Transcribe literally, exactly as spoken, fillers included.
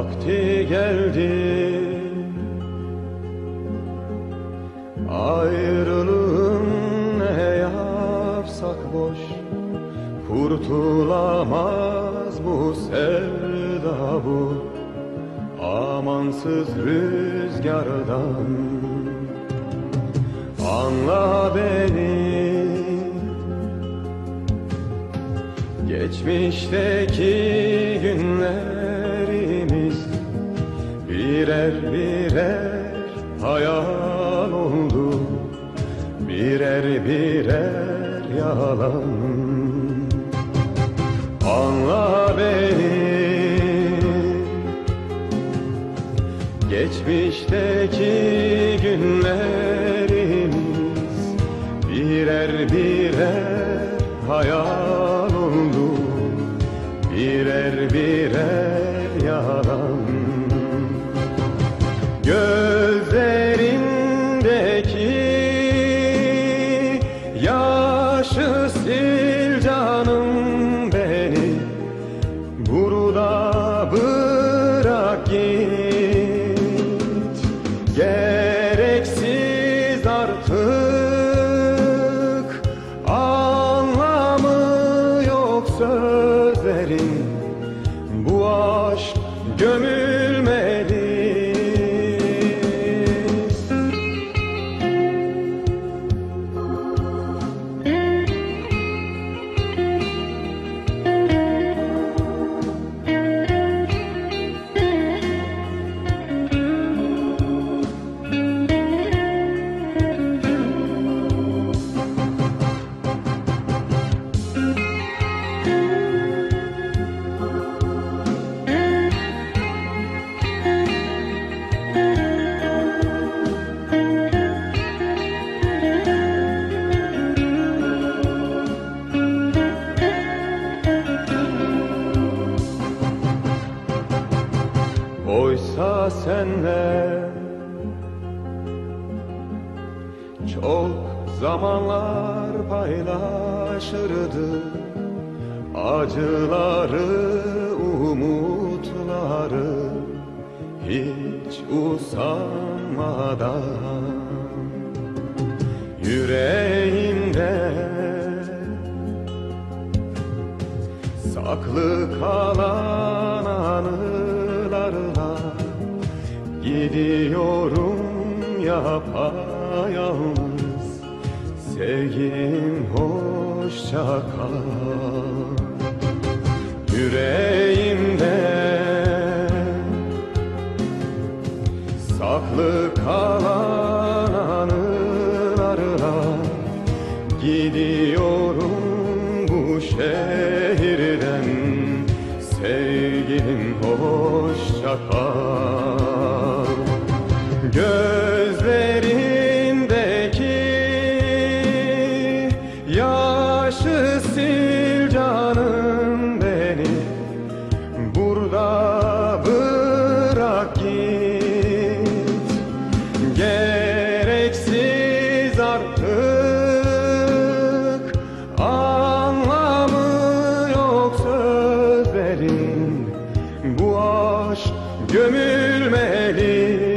vakti geldi. Ayrılığın ne yapsak boş, kurtulamaz bu sevda bu amansız rüzgardan. Anla beni, geçmişteki günlerimiz birer birer hayal oldu, birer birer yalan. Anla beni, geçmişteki günlerimiz birer birer hayal oldu, birer birer yalan. Gözlerindeki yaşı sil canım beni, burada bırak git. Gereksiz artık, anlamı yok sözlerin, bu aşk gömülmeli. Oysa senle çok zamanlar paylaşırdı, acıları, umutları hiç usanmadan. Yüreğimde saklı kalan anılarla gidiyorum yapayalnız. Sevgilim hoşça kal. Yüreğimde saklı kalan anılarla gidiyorum bu şehirden. Sevgilim hoşça kal. Gözlerindeki yaşı sil canım beni, burada bırak git. Gereksiz artık, anlamı yok sözlerin, bu aşk gömülmeli.